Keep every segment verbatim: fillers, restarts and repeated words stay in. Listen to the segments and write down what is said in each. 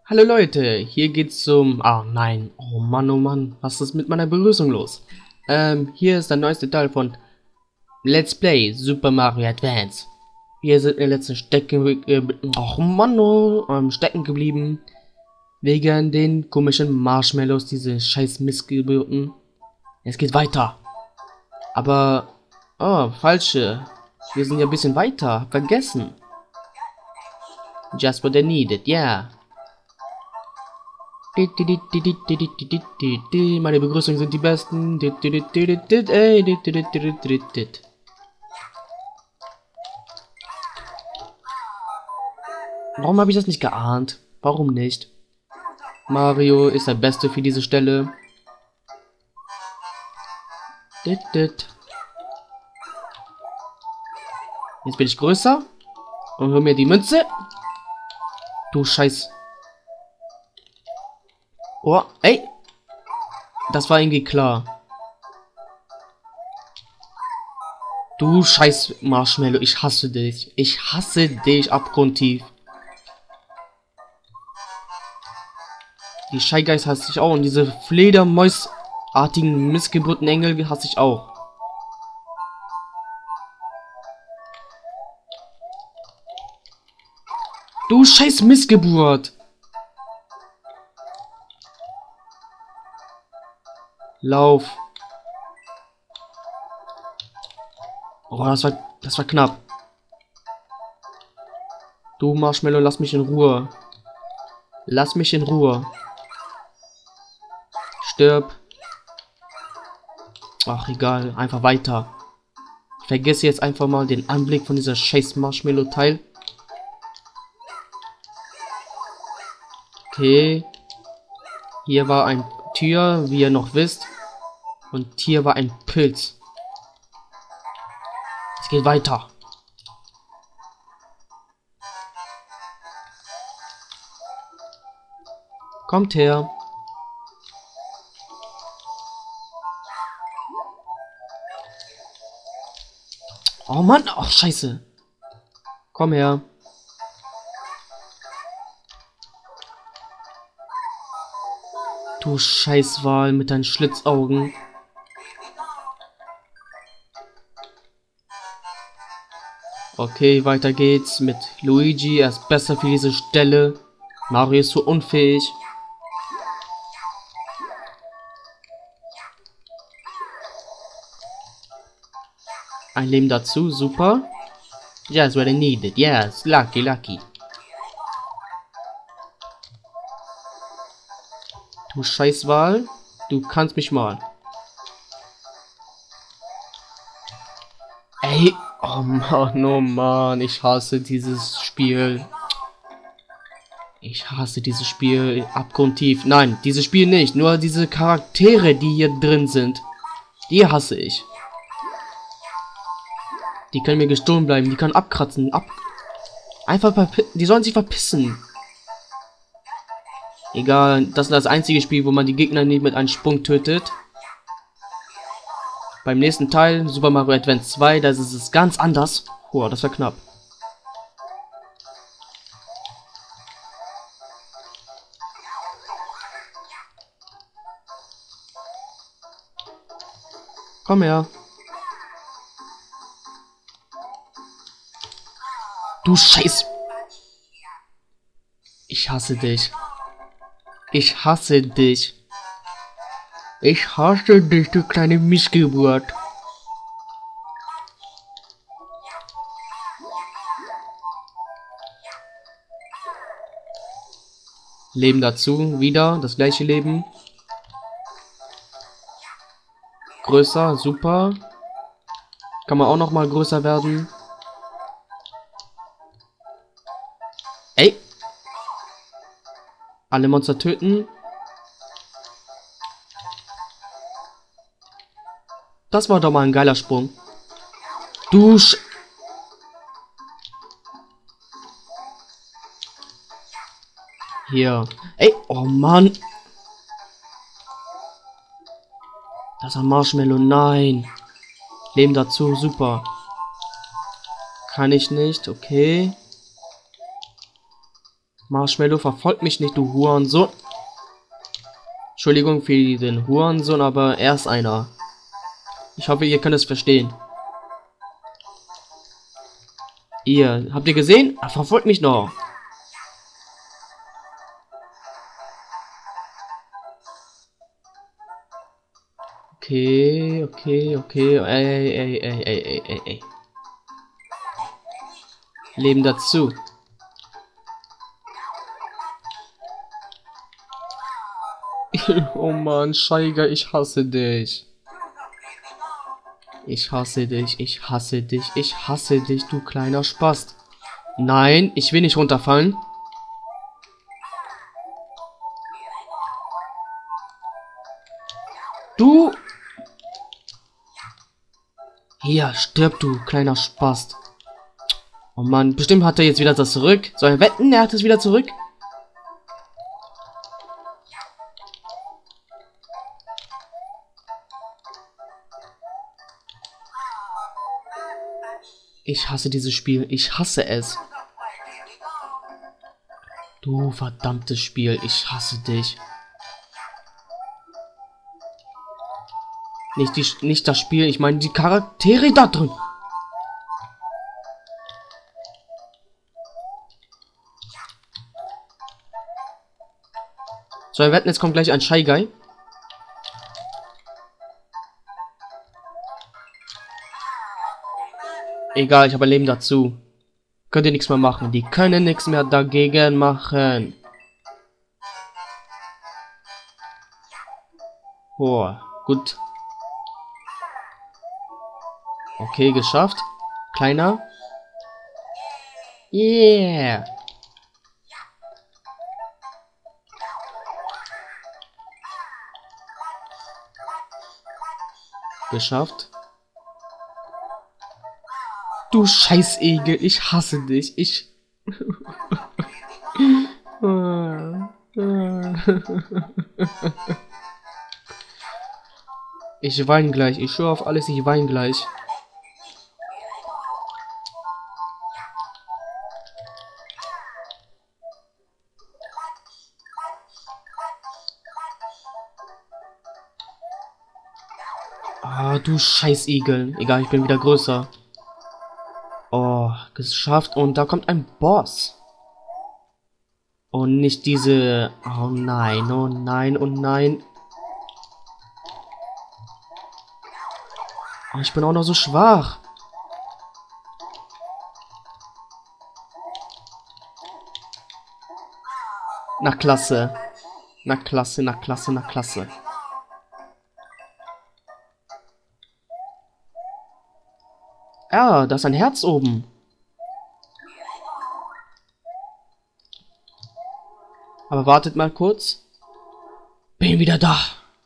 Hallo Leute, hier geht's zum... Ah nein, oh Mann, oh Mann, was ist mit meiner Begrüßung los? Ähm, hier ist der neueste Teil von Let's Play Super Mario Advance. Wir sind in der letzten Stecken... Äh, oh Mann, oh, ähm, stecken geblieben. Wegen den komischen Marshmallows, diese scheiß Missgeburten. Es geht weiter. Aber... Oh, falsche. Wir sind ja ein bisschen weiter. Vergessen. Just what I needed, yeah. Meine Begrüßungen sind die besten. Warum habe ich das nicht geahnt? Warum nicht? Mario ist der Beste für diese Stelle. Jetzt bin ich größer. Und hol mir die Münze. Du Scheiß. Oh, ey. Das war irgendwie klar. Du Scheiß Marshmallow, ich hasse dich. Ich hasse dich abgrundtief. Die Scheigeist hasse ich auch. Und diese Fledermausartigen Missgeburtenengel hasse ich auch. Du Scheiß Missgeburt. Lauf. Oh, das war, das war knapp. Du Marshmallow, lass mich in Ruhe. Lass mich in Ruhe. Stirb. Ach, egal. Einfach weiter. Vergesse jetzt einfach mal den Anblick von dieser scheiß Marshmallow-Teil. Okay. Hier war ein Tür, wie ihr noch wisst. Und hier war ein Pilz. Es geht weiter. Kommt her. Oh Mann, oh Scheiße. Komm her. Du Scheißwal mit deinen Schlitzaugen. Okay, weiter geht's mit Luigi. Er ist besser für diese Stelle. Mario ist so unfähig. Ein Leben dazu, super. Just what I needed. Yes, lucky, lucky. Du Scheißwal, du kannst mich mal. Ey, oh Mann, oh Mann, ich hasse dieses Spiel. Ich hasse dieses Spiel abgrundtief. Nein, dieses Spiel nicht, nur diese Charaktere, die hier drin sind. Die hasse ich. Die können mir gestohlen bleiben, die können abkratzen, ab... Einfach verpissen, die sollen sich verpissen. Egal, das ist das einzige Spiel, wo man die Gegner nicht mit einem Sprung tötet. Beim nächsten Teil, Super Mario Advance zwei, da ist es ganz anders. Boah, das war knapp. Komm her. Du Scheiß... Ich hasse dich. Ich hasse dich. Ich hasse dich, du kleine Missgeburt. Leben dazu, wieder das gleiche Leben. Größer, super. Kann man auch noch mal größer werden. Ey. Alle Monster töten. Das war doch mal ein geiler Sprung. Du Sch... Hier. Ey, oh Mann. Das ist ein Marshmallow, nein. Leben dazu, super. Kann ich nicht, okay. Marshmallow, verfolgt mich nicht, du Hurensohn. Entschuldigung für den Hurensohn, aber er ist einer. Ich hoffe, ihr könnt es verstehen. Ihr, habt ihr gesehen? Er verfolgt mich noch. Okay, okay, okay. Ey, ey, ey, ey, ey, ey, ey. Leben dazu. Oh Mann, Scheiger, ich hasse dich. Ich hasse dich, ich hasse dich, ich hasse dich, du kleiner Spast. Nein, ich will nicht runterfallen. Du! Hier, stirb du, kleiner Spast. Oh Mann, bestimmt hat er jetzt wieder das zurück. Soll er wetten, er hat es wieder zurück? Ich hasse dieses Spiel. Ich hasse es. Du verdammtes Spiel. Ich hasse dich. Nicht, die, nicht das Spiel, ich meine die Charaktere da drin. So, wir wetten, jetzt kommt gleich ein Shy Guy. Egal, ich habe ein Leben dazu. Könnt ihr nichts mehr machen. Die können nichts mehr dagegen machen. Boah, gut. Okay, geschafft. Kleiner. Yeah. Geschafft. Du Scheißegel, ich hasse dich. Ich. Ich weine gleich. Ich schwöre auf alles, ich weine gleich. Ah, du Scheißigel. Egal, ich bin wieder größer. Oh, geschafft. Und da kommt ein Boss. Und nicht diese... Oh nein, oh nein, oh nein. Oh, ich bin auch noch so schwach. Na klasse. Na klasse, na klasse, na klasse. Ja, da ist ein Herz oben. Aber wartet mal kurz. Bin wieder da.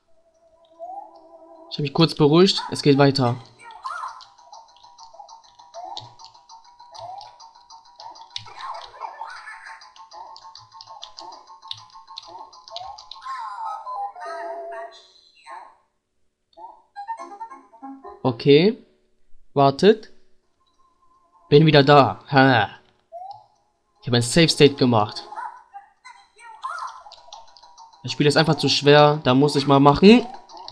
Ich habe mich kurz beruhigt. Es geht weiter. Okay. Wartet. Bin wieder da. Ha. Ich habe ein Safe State gemacht. Das Spiel ist einfach zu schwer. Da muss ich mal machen.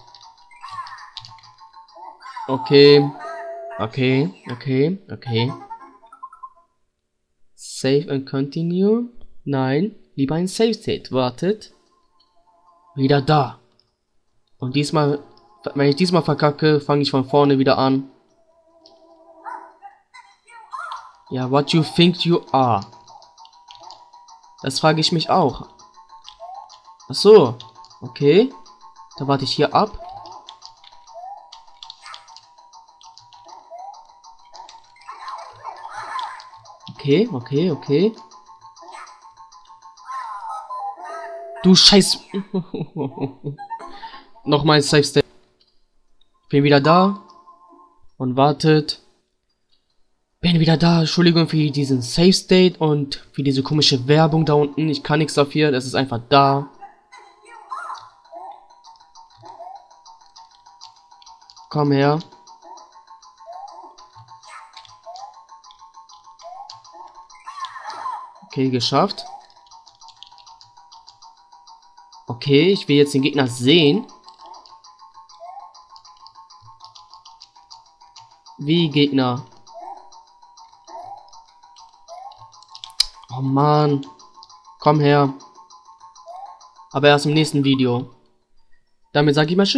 Okay. Okay. Okay. Okay. Save and continue. Nein. Lieber ein Safe State. Wartet. Wieder da. Und diesmal, wenn ich diesmal verkacke, fange ich von vorne wieder an. Ja, what you think you are? Das frage ich mich auch. Ach so, okay. Da warte ich hier ab. Okay, okay, okay. Du Scheiß. Nochmal Safe State. Bin wieder da. Und wartet. Bin wieder da. Entschuldigung für diesen Safe State und für diese komische Werbung da unten. Ich kann nichts dafür. Das ist einfach da. Komm her. Okay, geschafft. Okay, ich will jetzt den Gegner sehen. Wie Gegner? Oh Mann. Komm her. Aber erst im nächsten Video. Damit sage ich mal Tschüss.